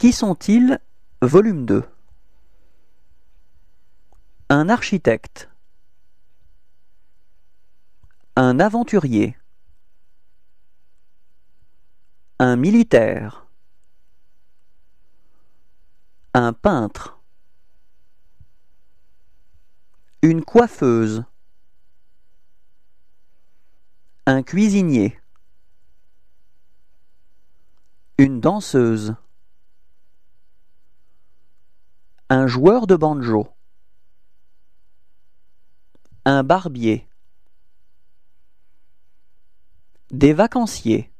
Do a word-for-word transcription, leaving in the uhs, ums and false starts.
Qui sont-ils? Volume deux. Un architecte. Un aventurier. Un militaire. Un peintre. Une coiffeuse. Un cuisinier. Une danseuse. Un joueur de banjo. Un barbier. Des vacanciers.